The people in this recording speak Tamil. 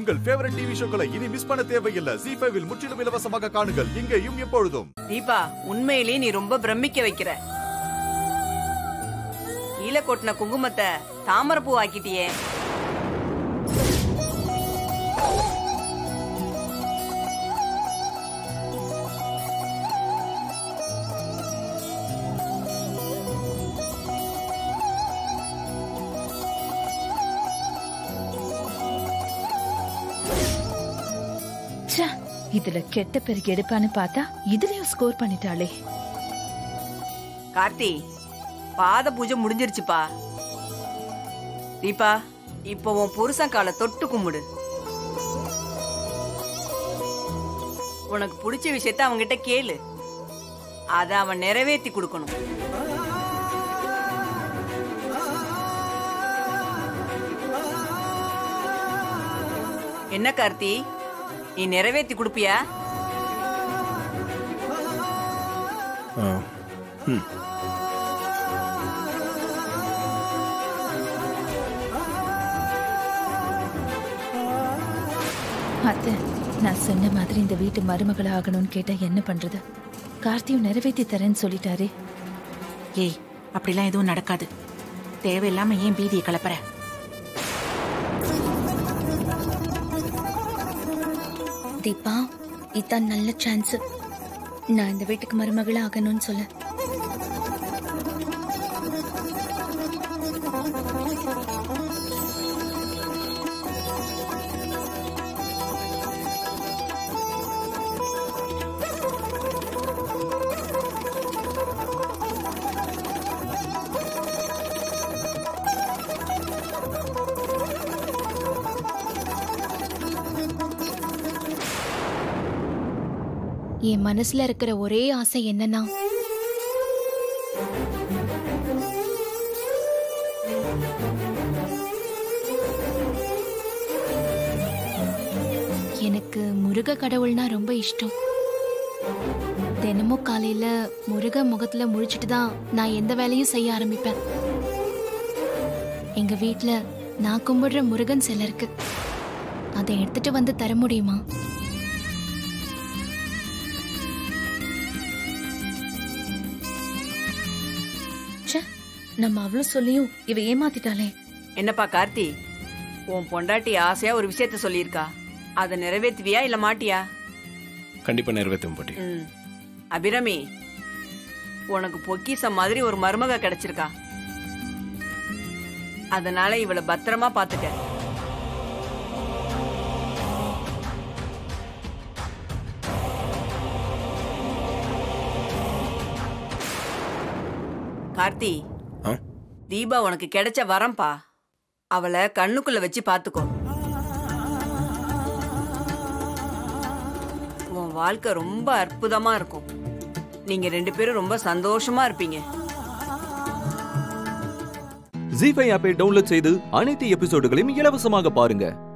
உங்கள் ஃபேவரட் டிவி ஷோக்களை இனி மிஸ் பண்ண தேவையில்லை. ZEE5 இல் முற்றிலும் இலவசமாக காணுங்கள், இங்கேயும் எப்பொழுதும். தீபா, உண்மையிலேயே நீ ரொம்ப பிரமிக்க வைக்கிற. கீழே கொட்டின குங்குமத்தை தாமரைப்பூ ஆக்கிட்டியே. இதுல கெட்ட பேருக்கு எடுப்பான்னு பார்த்தா இதுலயும் ஸ்கோர் பண்ணிட்டாளே. கார்த்தி, பாத பூஜை முடிஞ்சிருச்சுப்பா. தீபா, இப்போ உன் புருஷன் காலை தொட்டு கும்பிடு. உனக்கு பிடிச்ச விஷயத்த அவன்கிட்ட கேளு, அத அவன் நிறைவேற்றி கொடுக்கணும். என்ன கார்த்தி, நீ நிறைவேற்றி கொடுப்பியா? அத்தை, நான் சொன்ன மாதிரி இந்த வீட்டு மருமகளை ஆகணும்னு கேட்டா என்ன பண்றது? கார்த்தியும் நிறைவேற்றி தரேன்னு சொல்லிட்டாரே. ஏய், அப்படிலாம் எதுவும் நடக்காது. தேவையில்லாம ஏன் பீதியை கலப்புற? தீபா, இதான் நல்ல சான்ஸ். நான் இந்த வீட்டுக்கு மருமகளா ஆகணும்னு சொல்ல. என் மனசுல இருக்கிற ஒரே ஆசை என்னன்னா, எனக்கு முருக கடவுள்னா ரொம்ப இஷ்டம். தினமும் காலையில முருக முகத்துல முழிச்சிட்டு தான் நான் எந்த வேலையும் செய்ய ஆரம்பிப்பேன். எங்க வீட்டுல நான் கும்பிடுற முருகன் சிலை இருக்கு. அதை எடுத்துட்டு வந்து தர முடியுமா? நம்ம அவ்வளவு சொல்லியும் இவ ஏமாத்திட்டாளே. என்னப்பா கார்த்தி, உன் பொண்டாட்டி ஆசையா ஒரு விஷயத்த சொல்லியிருக்கா, அதை நிறைவேற்றுவியா இல்ல மாட்டியா? கண்டிப்பா நிறைவேற்றும் பாட்டி. அபிராமி, உனக்கு பொக்கிசம் மாதிரி ஒரு மருமக கிடைச்சிருக்கா. அதனால இவளை பத்திரமா பாத்துக்க. கார்த்தி, தீபா உனக்கு கிடைச்ச வரம்பா. அவளை கண்ணுக்குள்ள வச்சு பாத்துக்கோ. உன் வாழ்க்கை ரொம்ப அற்புதமா இருக்கும். நீங்க 2 பேரும் ரொம்ப சந்தோஷமா இருப்பீங்க. ZEE5 ஆப்பை டவுன்லோட் செய்து அனைத்து எபிசோடுகளையும் இலவசமாக பாருங்க.